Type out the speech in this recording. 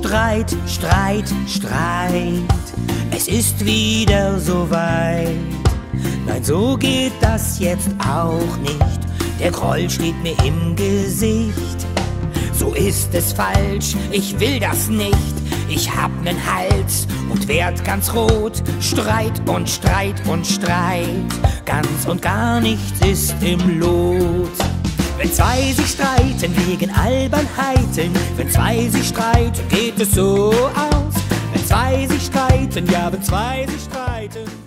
Streit, Streit, Streit. Es ist wieder soweit. Nein, so geht das jetzt auch nicht. Der Groll steht mir im Gesicht. So ist es falsch, ich will das nicht. Ich hab nen Hals und werd ganz rot. Streit und Streit und Streit. Ganz und gar nichts ist im Lot. Wenn zwei sich streiten wegen Albernheiten, wenn zwei sich streiten, geht es so aus. Wenn zwei sich streiten, ja, wenn zwei sich streiten.